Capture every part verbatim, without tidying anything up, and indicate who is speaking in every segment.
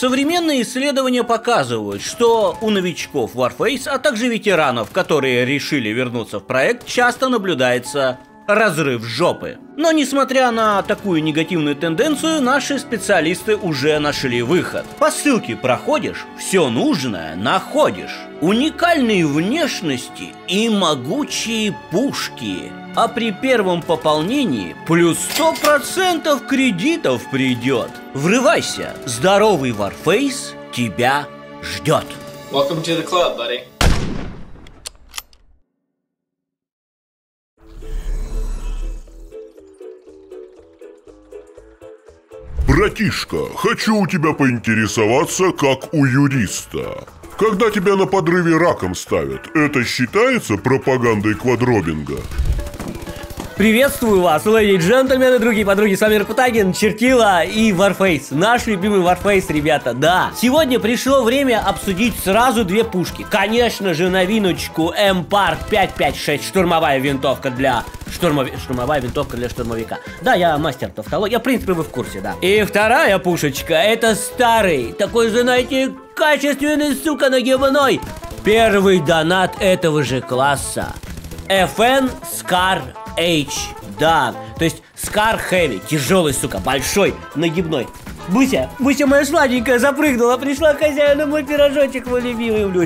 Speaker 1: Современные исследования показывают, что у новичков Warface, а также ветеранов, которые решили вернуться в проект, часто наблюдается разрыв жопы. Но несмотря на такую негативную тенденцию, наши специалисты уже нашли выход. По ссылке проходишь, все нужное находишь. Уникальные внешности и могучие пушки. А при первом пополнении плюс сто процентов кредитов придет. Врывайся, здоровый Warface тебя ждет.
Speaker 2: Welcome to the club, buddy.
Speaker 3: Братишка, хочу у тебя поинтересоваться, как у юриста. Когда тебя на подрыве раком ставят, это считается пропагандой квадробинга?
Speaker 4: Приветствую вас, леди и джентльмены, другие подруги, с вами Ракутагин, Чертила и Warface. Наш любимый Warface, ребята, да. Сегодня пришло время обсудить сразу две пушки. Конечно же, новиночку Эмпар пять пять шесть, штурмовая винтовка для штурмови... штурмовая винтовка для штурмовика. Да, я мастер тавтологии, в принципе, вы в курсе, да. И вторая пушечка, это старый, такой, знаете, качественный, сука, нагибной. Первый донат этого же класса. эф эн Scar H, да, то есть Scar Heavy, тяжелый, сука, большой, нагибной. Буся, Буся моя сладенькая запрыгнула, пришла хозяину мой пирожочек, мой любимый, блюд.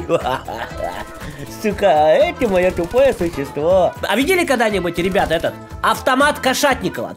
Speaker 4: Сука, это мое тупое существо. А видели когда-нибудь, ребята, этот автомат Кошатникова?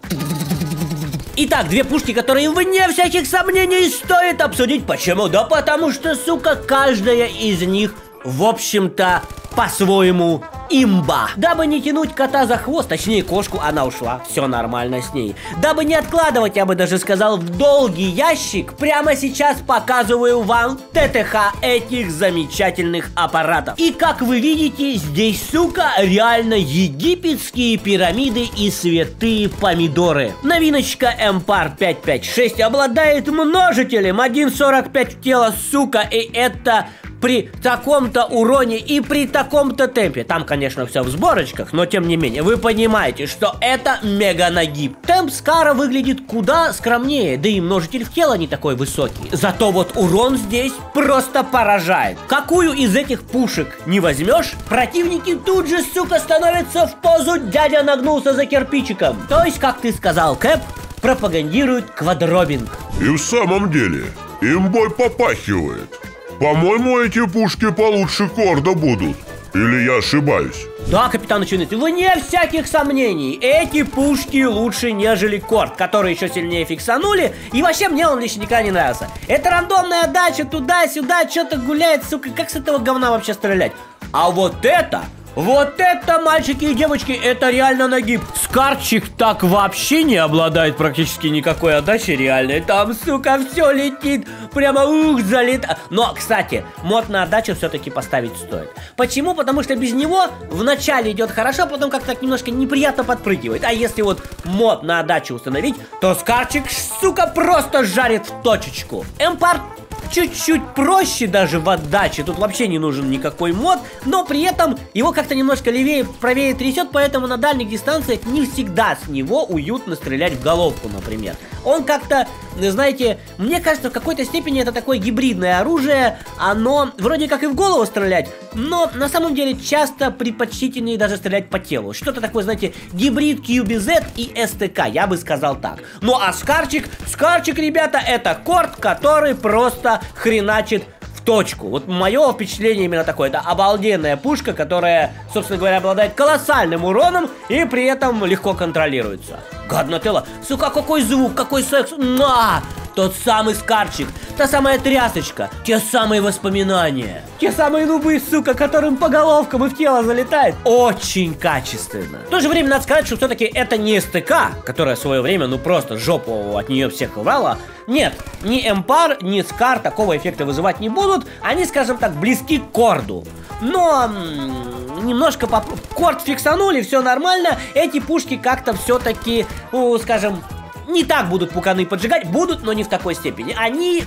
Speaker 4: Итак, две пушки, которые вне всяких сомнений стоит обсудить. Почему? Да потому что, сука, каждая из них, в общем-то, по-своему имба. Дабы не тянуть кота за хвост, точнее кошку, она ушла, все нормально с ней. Дабы не откладывать, я бы даже сказал, в долгий ящик, прямо сейчас показываю вам ТТХ этих замечательных аппаратов. И как вы видите, здесь, сука, реально египетские пирамиды и святые помидоры. Новиночка Эмпар пять пять шесть обладает множителем один сорок пять в тело, сука, и это при таком-то уроне и при таком-то темпе. Там, конечно, все в сборочках, но тем не менее, вы понимаете, что это мега нагиб. Темп Скара выглядит куда скромнее, да и множитель в тело не такой высокий. Зато вот урон здесь просто поражает. Какую из этих пушек не возьмешь, противники тут же, сука, становятся в позу «дядя нагнулся за кирпичиком». То есть, как ты сказал, Кэп, пропагандирует квадробинг.
Speaker 3: И в самом деле, имбой попахивает. По-моему, эти пушки получше Корда будут. Или я ошибаюсь?
Speaker 4: Да, капитан Ученый, вне всяких сомнений, эти пушки лучше, нежели Корд, который еще сильнее фиксанули. И вообще мне он лично никогда не нравился. Это рандомная отдача туда-сюда, что-то гуляет, сука, как с этого говна вообще стрелять? А вот это... Вот это, мальчики и девочки, это реально нагиб. Скарчик так вообще не обладает практически никакой отдачей реальной. Там, сука, все летит. Прямо ух, залет. Но, кстати, мод на отдачу все-таки поставить стоит. Почему? Потому что без него вначале идет хорошо, потом как-то так немножко неприятно подпрыгивает. А если вот мод на отдачу установить, то Скарчик, сука, просто жарит в точечку. Эмпар чуть-чуть проще даже в отдаче, тут вообще не нужен никакой мод, но при этом его как-то немножко левее, правее трясет, поэтому на дальних дистанциях не всегда с него уютно стрелять в головку, например. Он как-то, знаете, мне кажется, в какой-то степени это такое гибридное оружие, оно вроде как и в голову стрелять, но на самом деле часто предпочтительнее даже стрелять по телу. Что-то такое, знаете, гибрид кью би зет и эс тэ ка, я бы сказал так. Ну а Скарчик, Скарчик, ребята, это Корд, который просто хреначит в точку. Вот мое впечатление именно такое. Это обалденная пушка, которая, собственно говоря, обладает колоссальным уроном и при этом легко контролируется. Гаднателло, сука, какой звук, какой секс. На! Тот самый Скарчик, та самая трясочка, те самые воспоминания, те самые нубы, сука, которым по головкам и в тело залетает. Очень качественно. В то же время надо сказать, что все-таки это не эс тэ ка, которая в свое время, ну просто жопу от нее всех урала. Нет, ни Эмпар, ни Скар такого эффекта вызывать не будут. Они, скажем так, близки к Корду. Но немножко поп... Корд фиксанули, все нормально. Эти пушки как-то все-таки, ну, скажем, не так будут пуканы поджигать. Будут, но не в такой степени. Они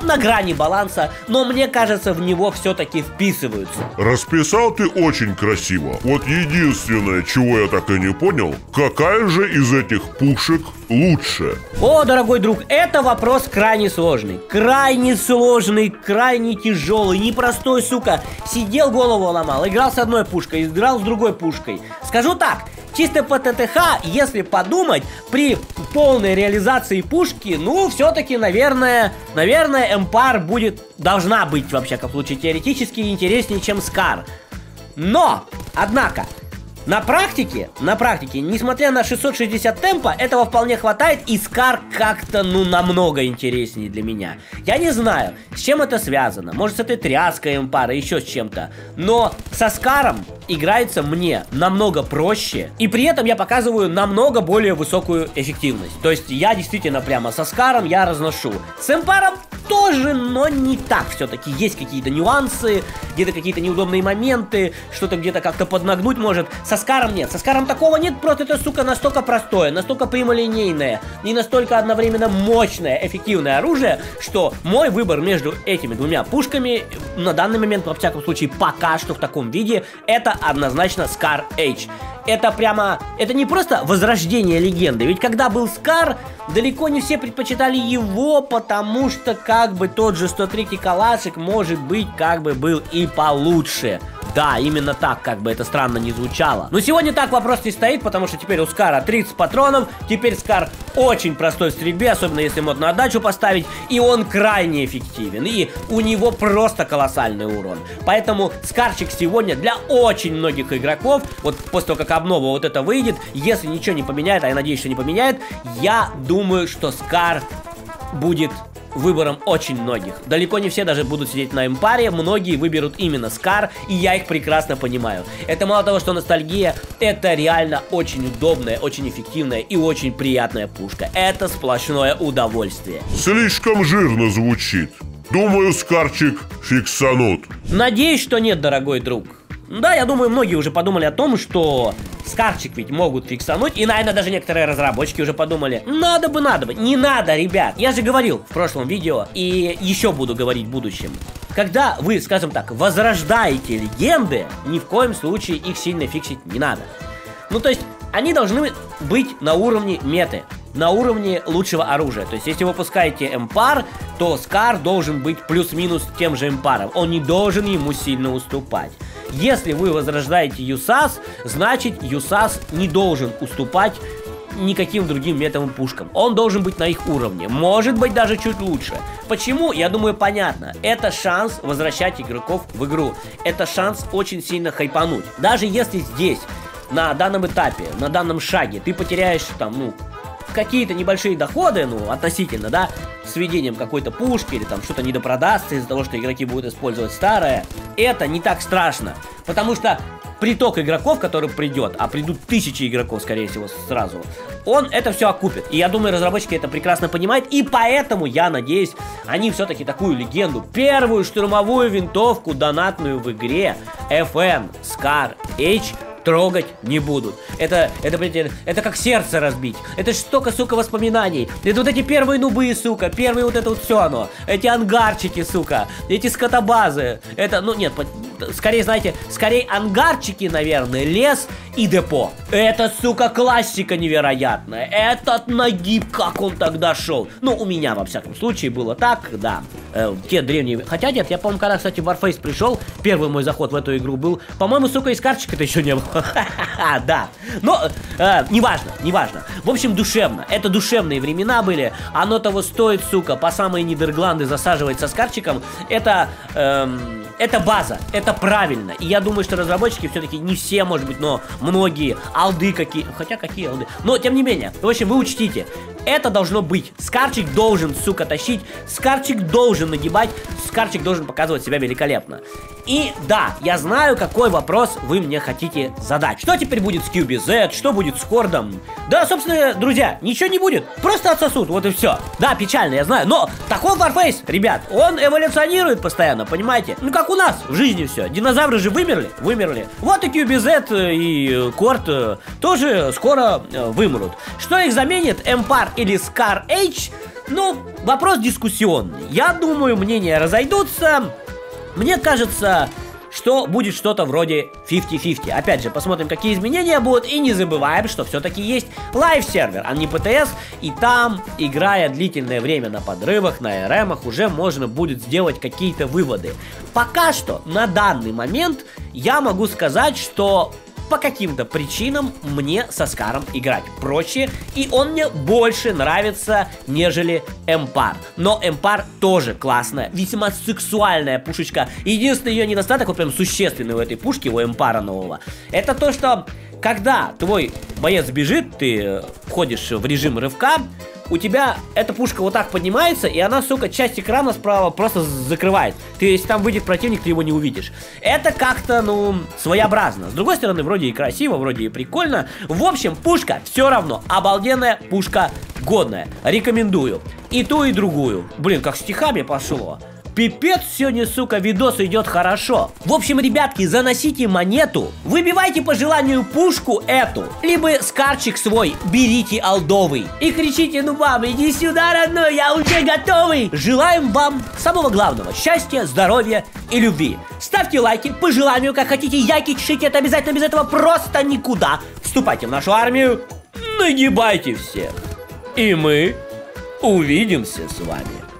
Speaker 4: на грани баланса, но мне кажется, в него все-таки вписываются.
Speaker 3: Расписал ты очень красиво. Вот единственное, чего я так и не понял, какая же из этих пушек лучше?
Speaker 4: О, дорогой друг, это вопрос крайне сложный. Крайне сложный, крайне тяжелый, непростой, сука. Сидел, голову ломал, играл с одной пушкой, играл с другой пушкой. Скажу так, чисто по ТТХ, если подумать, при полной реализации пушки, ну, все-таки, наверное, наверное, Эмпар будет, должна быть, вообще, как случае, теоретически интереснее, чем Скар. Но, однако, на практике, на практике, несмотря на шестьсот шестьдесят темпа, этого вполне хватает, и Скар как-то, ну, намного интереснее для меня. Я не знаю, с чем это связано, может, с этой тряской Эмпара, еще с чем-то, но со Скаром играется мне намного проще, и при этом я показываю намного более высокую эффективность. То есть я действительно прямо со Скаром я разношу. С Эмпаром тоже, но не так все-таки. Есть какие-то нюансы, где-то какие-то неудобные моменты, что-то где-то как-то поднагнуть может. Со Скаром нет. Со Скаром такого нет, просто это, сука, настолько простое, настолько прямолинейное и настолько одновременно мощное, эффективное оружие, что мой выбор между этими двумя пушками на данный момент, во всяком случае, пока что в таком виде, это однозначно Скар H. Это прямо, это не просто возрождение легенды, ведь когда был Скар, далеко не все предпочитали его, потому что как бы тот же сто третий калашик, может быть, как бы был и получше. Да, именно так, как бы это странно не звучало. Но сегодня так вопрос не стоит, потому что теперь у Скара тридцать патронов, теперь Скар очень простой в стрельбе, особенно если мод на отдачу поставить, и он крайне эффективен, и у него просто колоссальный урон. Поэтому Скарчик сегодня для очень многих игроков, вот после того, как обнова вот это выйдет, если ничего не поменяет, а я надеюсь, что не поменяет, я думаю, что Скар будет выбором очень многих. Далеко не все даже будут сидеть на Эмпаре, многие выберут именно Скар, и я их прекрасно понимаю. Это мало того, что ностальгия, это реально очень удобная, очень эффективная и очень приятная пушка. Это сплошное удовольствие.
Speaker 3: Слишком жирно звучит. Думаю, Скарчик фиксанут.
Speaker 4: Надеюсь, что нет, дорогой друг. Да, я думаю, многие уже подумали о том, что Скарчик ведь могут фиксануть, и, наверное, даже некоторые разработчики уже подумали, надо бы, надо бы. Не надо, ребят. Я же говорил в прошлом видео, и еще буду говорить в будущем. Когда вы, скажем так, возрождаете легенды, ни в коем случае их сильно фиксить не надо. Ну, то есть, они должны быть на уровне меты, на уровне лучшего оружия. То есть, если вы выпускаете Эмпар, то Скар должен быть плюс-минус тем же Эмпаром. Он не должен ему сильно уступать. Если вы возрождаете ЮСАС, значит ЮСАС не должен уступать никаким другим метовым пушкам. Он должен быть на их уровне, может быть даже чуть лучше. Почему? Я думаю, понятно. Это шанс возвращать игроков в игру. Это шанс очень сильно хайпануть. Даже если здесь, на данном этапе, на данном шаге, ты потеряешь там, ну, какие-то небольшие доходы, ну, относительно, да, с введением какой-то пушки или там что-то недопродастся из-за того, что игроки будут использовать старое, это не так страшно, потому что приток игроков, который придет, а придут тысячи игроков, скорее всего, сразу, он это все окупит. И я думаю, разработчики это прекрасно понимают, и поэтому, я надеюсь, они все-таки такую легенду, первую штурмовую винтовку донатную в игре эф эн Скар H трогать не будут. Это, это, это, это как сердце разбить. Это ж столько, сука, воспоминаний. Это вот эти первые нубы, сука, первые вот это вот все оно. Эти ангарчики, сука, эти скотобазы. Это, ну нет, скорее, знаете, скорее ангарчики, наверное, лес и депо. Это, сука, классика невероятная. Этот нагиб, как он тогда шел. Ну, у меня, во всяком случае, было так, да. Э, те древние... Хотя нет, я помню, когда, кстати, Warface пришел, первый мой заход в эту игру был, по-моему, сука, из карточек-то еще не было. Да. Но, э, неважно, неважно. В общем, душевно. Это душевные времена были. Оно того стоит, сука, по самые недергланды засаживать со скарчиком. Это, эм, это база. Это правильно. И я думаю, что разработчики все-таки не все, может быть, но многие алды какие. Хотя какие алды. Но, тем не менее. В общем, вы учтите. Это должно быть. Скарчик должен, сука, тащить. Скарчик должен нагибать. Скарчик должен показывать себя великолепно. И да, я знаю, какой вопрос вы мне хотите задать. Что теперь будет с кью би зет? Что будет с Кордом? Да, собственно, друзья, ничего не будет. Просто отсосут, вот и все. Да, печально, я знаю. Но такой Warface, ребят, он эволюционирует постоянно, понимаете? Ну, как у нас в жизни все. Динозавры же вымерли? Вымерли. Вот и кью би зет и Корд тоже скоро вымрут. Что их заменит? Эмпар или Scar H, ну, вопрос дискуссионный. Я думаю, мнения разойдутся. Мне кажется, что будет что-то вроде пятьдесят на пятьдесят. Опять же, посмотрим, какие изменения будут. И не забываем, что все-таки есть лайв-сервер, а не пи ти эс. И там, играя длительное время на подрывах, на эр эмах, уже можно будет сделать какие-то выводы. Пока что, на данный момент, я могу сказать, что по каким-то причинам мне со Скаром играть проще, и он мне больше нравится, нежели Эмпар. Но Эмпар тоже классная, весьма сексуальная пушечка. Единственный ее недостаток, вот прям существенный у этой пушки, у Эмпара нового, это то, что когда твой боец бежит, ты входишь в режим рывка, у тебя эта пушка вот так поднимается, и она, сука, часть экрана справа просто закрывает. Ты, если там выйдет противник, ты его не увидишь. Это как-то, ну, своеобразно. С другой стороны, вроде и красиво, вроде и прикольно. В общем, пушка все равно обалденная, пушка годная. Рекомендую. И ту, и другую. Блин, как стихами пошло. Пипец, сегодня, сука, видос идет хорошо. В общем, ребятки, заносите монету, выбивайте по желанию пушку эту, либо скарчик свой берите олдовый и кричите: ну, мама, иди сюда, родной, я уже готовый. Желаем вам самого главного: счастья, здоровья и любви. Ставьте лайки по желанию, как хотите, яйки чешите, это обязательно, без этого просто никуда. Вступайте в нашу армию, нагибайте всех, и мы увидимся с вами